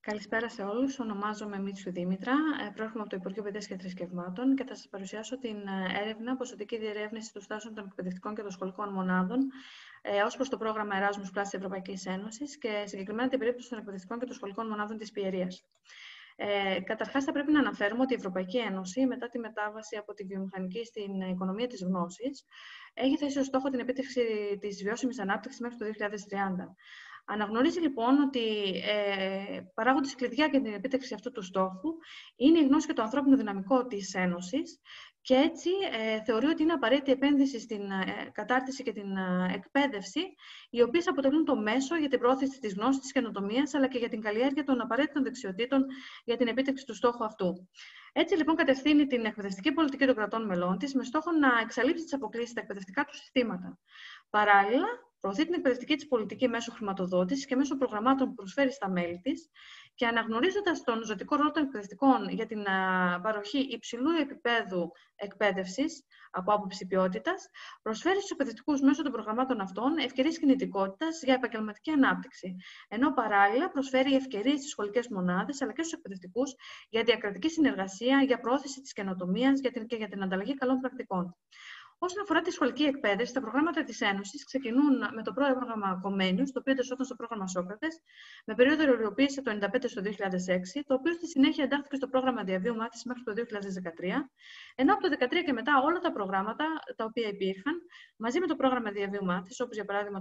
Καλησπέρα σε όλους. Ονομάζομαι Mitsiou Dimitra. Προέρχομαι από το Υπουργείο Παιδείας και Θρησκευμάτων και θα σας παρουσιάσω την έρευνα ποσοτική διερεύνηση του στάσεων των εκπαιδευτικών και των σχολικών μονάδων ως προς το πρόγραμμα Erasmus της Ευρωπαϊκής Ένωσης και συγκεκριμένα την περίπτωση των εκπαιδευτικών και των σχολικών μονάδων της Πιερίας. Καταρχάς, θα πρέπει να αναφέρουμε ότι η Ευρωπαϊκή Ένωση, μετά τη μετάβαση από τη βιομηχανική στην οικονομία της γνώσης, έχει θέσει ως στόχο την επίτευξη της βιώσιμης ανάπτυξης μέχρι το 2030. Αναγνωρίζει λοιπόν ότι παράγοντες κλειδιά για την επίτευξη αυτού του στόχου είναι η γνώση και το ανθρώπινο δυναμικό της Ένωσης και έτσι θεωρεί ότι είναι απαραίτητη επένδυση στην κατάρτιση και την εκπαίδευση, οι οποίες αποτελούν το μέσο για την προώθηση της γνώσης, της καινοτομίας, αλλά και για την καλλιέργεια των απαραίτητων δεξιοτήτων για την επίτευξη του στόχου αυτού. Έτσι, λοιπόν, κατευθύνει την εκπαιδευτική πολιτική των κρατών μελών της με στόχο να εξαλείψει τις αποκλίσεις στα εκπαιδευτικά του συστήματα. Παράλληλα, προωθεί την εκπαιδευτική της πολιτική μέσω χρηματοδότησης και μέσω προγραμμάτων που προσφέρει στα μέλη της και αναγνωρίζοντας τον ζωτικό ρόλο των εκπαιδευτικών για την παροχή υψηλού επίπεδου εκπαίδευσης από άποψη ποιότητας, προσφέρει στους εκπαιδευτικούς μέσω των προγραμμάτων αυτών ευκαιρίες κινητικότητας για επαγγελματική ανάπτυξη, ενώ παράλληλα προσφέρει ευκαιρίες στις σχολικές μονάδες αλλά και στους εκπαιδευτικούς για διακρατική συνεργασία, για προώθηση της καινοτομίας και για την ανταλλαγή καλών πρακτικών. Όσον αφορά τη σχολική εκπαίδευση, τα προγράμματα της Ένωσης ξεκινούν με το πρόγραμμα Comenius, το οποίο εντασσόταν στο πρόγραμμα Σόκρατες, με περίοδο οριοποίηση το 1995 στο 2006, το οποίο στη συνέχεια εντάχθηκε στο πρόγραμμα διαβίου μάθησης μέχρι το 2013, ενώ από το 2013 και μετά όλα τα προγράμματα τα οποία υπήρχαν, μαζί με το πρόγραμμα διαβίου μάθησης, όπως για παράδειγμα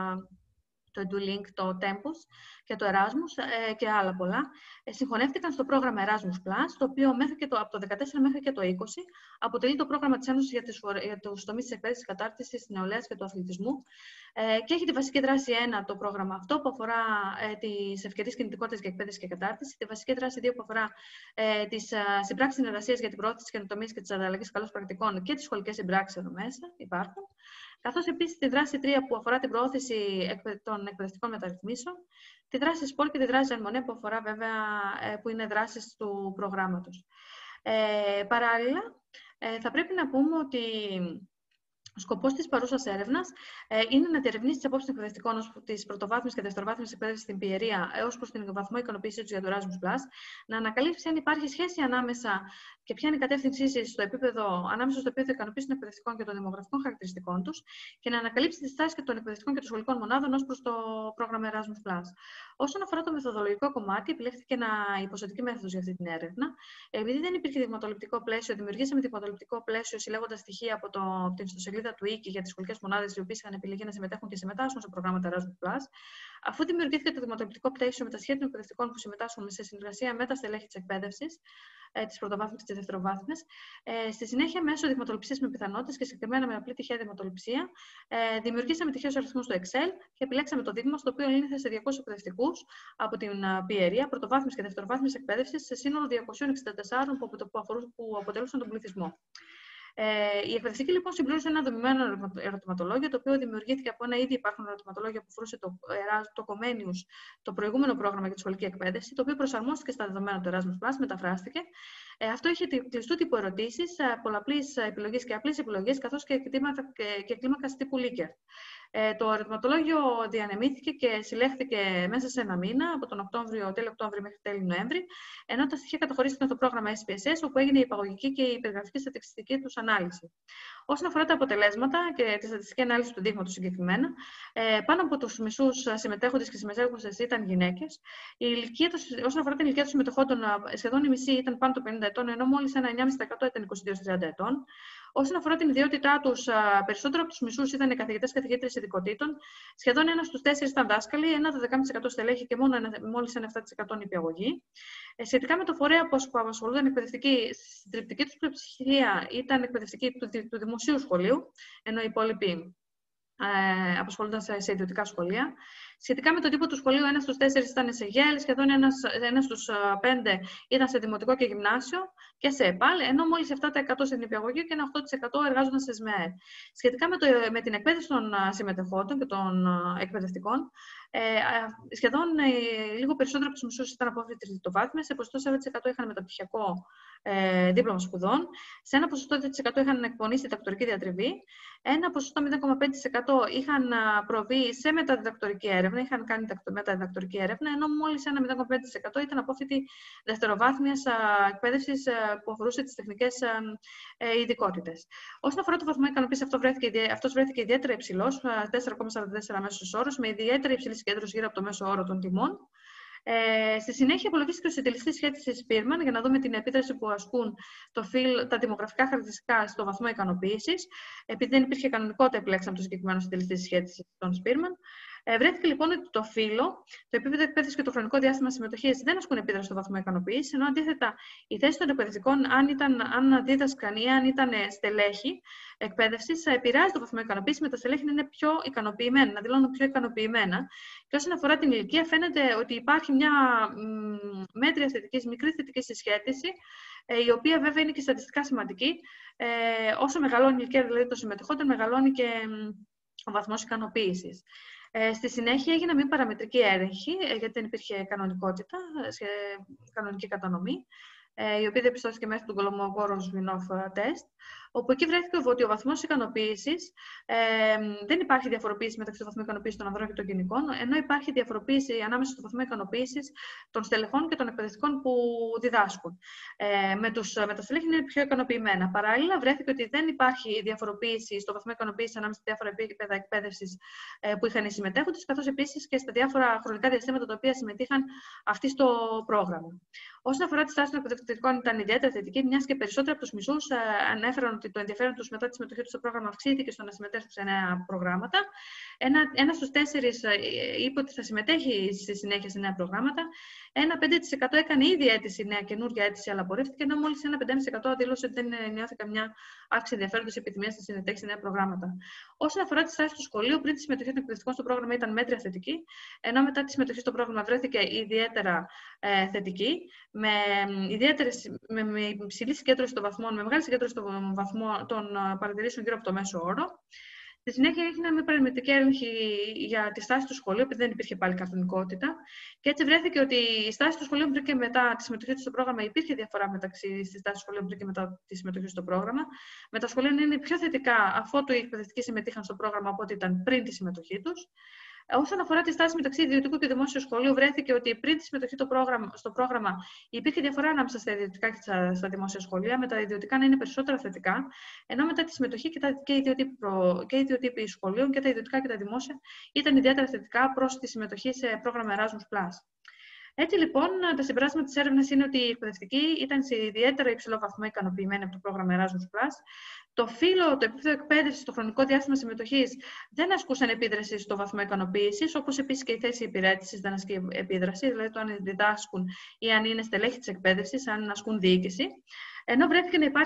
το EduLink, το Tempus και το Erasmus και άλλα πολλά, συγχωνεύτηκαν στο πρόγραμμα Erasmus+, το οποίο από το 2014 μέχρι και το 2020 αποτελεί το πρόγραμμα της Ένωσης για τους τομείς της εκπαίδευσης, της κατάρτισης, της νεολαίας και του αθλητισμού και έχει τη βασική δράση 1 το πρόγραμμα αυτό που αφορά τις ευκαιρίες κινητικότητας για εκπαίδευση και κατάρτιση, τη βασική δράση 2 που αφορά τις συμπράξεις συνεργασίας για την προώθηση της καινοτομίας και της ανταλλαγής καλών πρακτικών και τις σχολικές συμπράξεις εδώ μέσα υπάρχουν. Καθώς επίσης τη δράση 3 που αφορά την προώθηση των εκπαιδευτικών μεταρρυθμίσεων, τη δράση Σπορ και τη δράση Αλμονέ που αφορά βέβαια που είναι δράσεις του προγράμματος. Παράλληλα, θα πρέπει να πούμε ότι ο σκοπός της παρούσας έρευνας είναι να διερευνήσει τις απόψεις των εκπαιδευτικών της πρωτοβάθμιας και δευτεροβάθμιας εκπαίδευσης στην Pieria έως προς την βαθμό ικανοποίησή τους για το Erasmus+, να ανακαλύψει αν υπάρχει σχέση ανάμεσα και ποια είναι η κατεύθυνσή ανάμεσα στο επίπεδο ικανοποίησης των εκπαιδευτικών και των δημογραφικών χαρακτηριστικών τους και να ανακαλύψει τις τάσεις και των εκπαιδευτικών και των σχολικών μονάδων ως προς το πρόγραμμα Erasmus+. Όσον αφορά το μεθοδολογικό κομμάτι, επιλέχθηκε η ποσοτική μέθοδος για αυτή την έρευνα. Επειδή δεν υπήρχε δειγματοληπτικό πλαίσιο, δημιουργήσαμε δειγματοληπτικό πλαίσιο συλλέγοντας στοιχεία από την ιστοσελίδα του EEPEK για τις σχολικές μονάδες οι οποίες είχαν επιλεγεί να συμμετέχουν και συμμετάσχουν σε προγράμματα Erasmus+. Αφού δημιουργήθηκε το δειγματοληπτικό πλαίσιο με τα σχέδια των εκπαιδευτικών που συμμετάσχουν σε συνεργασία με τα στελέχη της εκπαίδευσης, της πρωτοβάθμιας και της δευτεροβάθμιας, στη συνέχεια, μέσω δειγματοληψίας με πιθανότητες και συγκεκριμένα με απλή τυχαία δειγματοληψία, δημιουργήσαμε τυχαίους αριθμούς στο Excel και επιλέξαμε το δείγμα, στο οποίο λύνεται σε 200 εκπαιδευτικούς από την Pieria, πρωτοβάθμιας και δευτεροβάθμιας εκπαίδευσης, σε σύνολο 264 που αποτελούσαν τον πληθυσμό. Η εκπαιδευτική λοιπόν συμπλήρωσε ένα δομημένο ερωτηματολόγιο, το οποίο δημιουργήθηκε από ένα ήδη υπάρχον ερωτηματολόγιο που αφορούσε το Comenius, το προηγούμενο πρόγραμμα για τη σχολική εκπαίδευση, το οποίο προσαρμόστηκε στα δεδομένα του Erasmus+, μεταφράστηκε. Αυτό είχε κλειστού τύπου ερωτήσεις, πολλαπλής επιλογής και απλής επιλογής, καθώς και κλίμακας τύπου Likert. Το ερωτηματολόγιο διανεμήθηκε και συλλέχθηκε μέσα σε ένα μήνα, από τον τέλη Οκτώβρη μέχρι τέλη Νοέμβρη, ενώ τα στοιχεία καταχωρήθηκαν στο πρόγραμμα SPSS, όπου έγινε η υπαγωγική και η περιγραφική στατιστική τους ανάλυση. Όσον αφορά τα αποτελέσματα και τη στατιστική ανάλυση του δείγματος συγκεκριμένα, πάνω από τους μισούς συμμετέχοντες και συμμετέχουσες ήταν γυναίκες. Όσον αφορά την ηλικία των συμμετεχόντων, σχεδόν η μισή ήταν πάνω των 50 ετών, ενώ μόλις ένα 9,5% ήταν 22-30 ετών. Όσον αφορά την ιδιότητά τους, περισσότερο από τους μισούς ήταν καθηγητές και καθηγήτρες ειδικοτήτων, σχεδόν 1 στους 4 ήταν δάσκαλοι, 1 το 12% στελέχη και μόλις ένα 7% νηπιαγωγή. Σχετικά με το φορέα που απασχολούνταν εκπαιδευτικοί, στη συντριπτική τους πλειοψηφία ήταν εκπαιδευτικοί του δημοσίου σχολείου, ενώ οι υπόλοιποι απασχολούνταν σε ιδιωτικά σχολεία. Σχετικά με τον τύπο του σχολείου, 1 στους 4 ήταν σε ΓΕΛ, σχεδόν 1 στους 5 ήταν σε δημοτικό και γυμνάσιο και σε ΕΠΑΛ, ενώ μόλις 7% σε νηπιαγωγείο και ένα 8% εργάζονταν σε ΣΜΕΕ. Σχετικά με την εκπαίδευση των συμμετεχόντων και των εκπαιδευτικών, σχεδόν λίγο περισσότερο από τους μισούς ήταν απόφοιτοι τριτοβάθμιας, σε ποσοστό 4% είχαν μεταπτυχιακό δίπλωμα σπουδών, σε ένα ποσοστό 2% είχαν εκπονήσει διδακτορική διατριβή, ένα ποσοστό 0,5% είχαν προβεί σε μεταδιδακτορική έρευνα έρευνα, είχαν κάνει μεταδιδακτορική έρευνα, ενώ μόλις ένα 0,5% ήταν απόφοιτοι δευτεροβάθμιας εκπαίδευσης που αφορούσε τις τεχνικές ειδικότητες. Όσον αφορά το βαθμό ικανοποίησης, αυτός βρέθηκε ιδιαίτερα υψηλός, 4,44 μέσος όρος, με ιδιαίτερα υψηλή συγκέντρωση γύρω από το μέσο όρο των τιμών. Στη συνέχεια, υπολογίστηκε ο συντελεστής σχέτισης Spearman για να δούμε την επίδραση που ασκούν τα δημογραφικά χαρακτηριστικά στο βαθμό ικανοποίησης. Επειδή δεν υπήρχε κανονικότητα, επιλέξαμε το συγκεκριμένο συντελεστή σχέτισης των Spearman. Βρέθηκε λοιπόν ότι το φύλο, το επίπεδο εκπαίδευσης και το χρονικό διάστημα συμμετοχής δεν ασκούν επίδραση στο βαθμό ικανοποίησης, ενώ αντίθετα η θέση των εκπαιδευτικών, αν δίδασκαν ή αν ήταν στελέχη εκπαίδευσης, θα επηρεάζει το βαθμό ικανοποίησης, με τα στελέχη να είναι πιο ικανοποιημένα, να δηλώνουν πιο ικανοποιημένα. Και όσον αφορά την ηλικία, φαίνεται ότι υπάρχει μια μέτρια μικρή θετική συσχέτιση, η οποία βέβαια είναι και στατιστικά σημαντική. Όσο μεγαλώνει η ηλικία δηλαδή των συμμετεχόντων, μεγαλώνει και ο βαθμός ικανοποίησης. Στη συνέχεια έγιναν μια παραμετρική έλεγχη, γιατί δεν υπήρχε κανονικότητα, κανονική κατανομή, η οποία διαπιστώθηκε μέσα στον Κολομογόρο Σβινόφ τεστ, όπου εκεί βρέθηκε ότι ο βαθμός ικανοποίησης, δεν υπάρχει διαφοροποίηση μεταξύ του βαθμού ικανοποίησης των ανδρών και των γυναικών, ενώ υπάρχει διαφοροποίηση ανάμεσα στο βαθμό ικανοποίησης των στελεχών και των εκπαιδευτικών που διδάσκουν. Με τα στελέχη είναι πιο ικανοποιημένα. Παράλληλα, βρέθηκε ότι δεν υπάρχει διαφοροποίηση στο βαθμό ικανοποίησης ανάμεσα στα διάφορα επίπεδα εκπαίδευσης που είχαν οι συμμετέχοντες, καθώς επίσης και στα διάφορα χρονικά διαστήματα τα οποία συμμετείχαν αυτοί στο πρόγραμμα. Όσον αφορά τη στάση των εκπαιδευτικών, ήταν ιδιαίτερα θετική, μιας και περισσότεροι από τους μισούς ανέφεραν ότι το ενδιαφέρον τους μετά τη συμμετοχή τους στο πρόγραμμα αυξήθηκε στο να συμμετέχουν σε νέα προγράμματα. Ένας στους 4 είπε ότι θα συμμετέχει στη συνέχεια σε νέα προγράμματα. Ένα 5% έκανε ήδη καινούργια αίτηση, αλλά απορρίφθηκε, ενώ μόλις ένα 5% δήλωσε ότι δεν νιώθει καμιά αύξηση ενδιαφέροντος ή επιθυμίας να συμμετέχει σε νέα προγράμματα. Όσον αφορά τη στάση του σχολείου, πριν τη συμμετοχή των εκπαιδευτικών στο πρόγραμμα ήταν μέτρια θετική, ενώ μετά τη συμμετοχή στο πρόγραμμα βρέθηκε ιδιαίτερα θετική, με υψηλή συγκέντρωση των βαθμών, με μεγάλη συγκέντρωση των παρατηρήσεων γύρω από το μέσο όρο. Στη συνέχεια έγιναν μια παραμετρική έλεγχη για τη στάση του σχολείου, επειδή δεν υπήρχε πάλι κανονικότητα. Και έτσι βρέθηκε ότι η στάση του σχολείου πριν και μετά τη συμμετοχή του στο πρόγραμμα υπήρχε διαφορά μεταξύ τη στάση του σχολείου πριν και μετά τη συμμετοχή στο πρόγραμμα. Με τα σχολεία να είναι πιο θετικά αφότου οι εκπαιδευτικοί συμμετείχαν στο πρόγραμμα από ό,τι ήταν πριν τη συμμετοχή του. Όσον αφορά τη στάση μεταξύ ιδιωτικού και δημόσιου σχολείου, βρέθηκε ότι πριν τη συμμετοχή στο πρόγραμμα υπήρχε διαφορά ανάμεσα στα ιδιωτικά και στα δημόσια σχολεία, με τα ιδιωτικά να είναι περισσότερα θετικά, ενώ μετά τη συμμετοχή και οι δύο τύποι σχολείων, και τα ιδιωτικά και τα δημόσια, ήταν ιδιαίτερα θετικά προς τη συμμετοχή σε πρόγραμμα Erasmus+. Έτσι λοιπόν, τα συμπεράσματα της έρευνας είναι ότι οι εκπαιδευτικοί ήταν σε ιδιαίτερα υψηλό βαθμό ικανοποιημένοι από το πρόγραμμα Erasmus+. Το φύλο, το επίπεδο εκπαίδευσης, το χρονικό διάστημα συμμετοχής δεν ασκούσαν επίδραση στο βαθμό ικανοποίησης, όπως επίσης και η θέση υπηρέτησης δεν ασκεί επίδραση, δηλαδή το αν διδάσκουν ή αν είναι στελέχη της εκπαίδευσης, αν ασκούν διοίκηση. Ενώ βρέθηκε να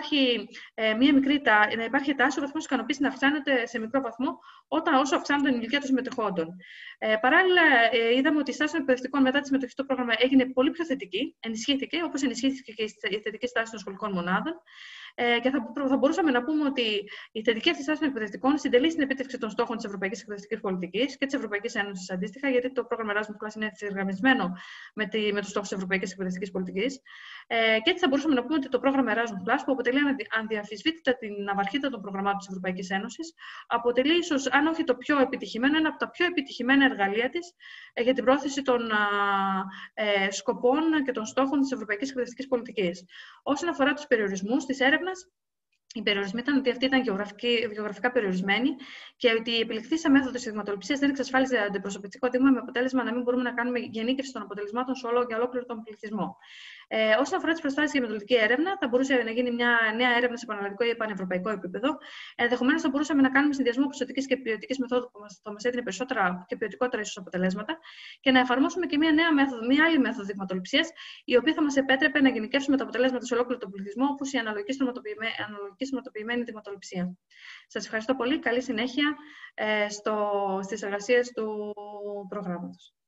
υπάρχει τάση ο βαθμός ικανοποίησης να αυξάνεται σε μικρό βαθμό όσο αυξάνεται η ηλικία των συμμετεχόντων. Παράλληλα, είδαμε ότι η στάση των εκπαιδευτικών μετά τη συμμετοχή στο πρόγραμμα έγινε πολύ πιο θετική, ενισχύθηκε, όπως ενισχύθηκε και η θετική στάση των σχολικών μονάδων. Και θα μπορούσαμε να πούμε ότι η θετική αυτή στάση των εκπαιδευτικών συντελεί στην επίτευξη των στόχων της Ευρωπαϊκής Εκπαιδευτικής Πολιτικής και της Ευρωπαϊκής Ένωσης αντίστοιχα, γιατί το πρόγραμμα Erasmus είναι ευθυγραμμισμένο με τους στόχους της Ευρωπαϊκής Εκπαιδευτικής Πολιτικής. Και έτσι θα μπορούσαμε να πούμε ότι το πρόγραμμα Erasmus, που αποτελεί ανδιαμφισβήτητα την ναυαρχίδα των προγραμμάτων της Ευρωπαϊκής Ένωσης, αποτελεί ίσως, αν όχι το πιο επιτυχημένο, ένα από τα πιο επιτυχημένα εργαλεία της για την πρόθεση των σκοπών και των στόχων της Ευρωπαϊκής Εκπαιδευτικής Πολιτικής. Όσον αφορά τους περιορισμούς της έρευνας, οι περιορισμοί ήταν ότι αυτή ήταν γεωγραφικά περιορισμένη και ότι η επιλεκτήσα μέθοδος δειγματοληψίας δεν εξασφάλιζε αντιπροσωπευτικό δείγμα, με αποτέλεσμα να μην μπορούμε να κάνουμε γενίκευση των αποτελεσμάτων σε ολόκληρο τον πληθυσμό. Όσον αφορά τις προτάσεις για μεθοδική έρευνα, θα μπορούσε να γίνει μια νέα έρευνα σε πανελλαδικό ή πανευρωπαϊκό επίπεδο. Ενδεχομένως θα μπορούσαμε να κάνουμε συνδυασμό ποσοτικής και ποιοτικής μεθόδου που θα μας έδινε περισσότερα και ποιοτικότερα ίσως αποτελέσματα και να εφαρμόσουμε και μια άλλη μέθοδο δειγματοληψίας, η οποία θα μας επέτρεπε να γενικεύσουμε τα αποτελέσματα σε ολόκληρο τον πληθυσμό, όπως η αναλογική στρωματοποιημένη δειγματοληψία. Σας ευχαριστώ πολύ. Καλή συνέχεια στις εργασίες του προγράμματος.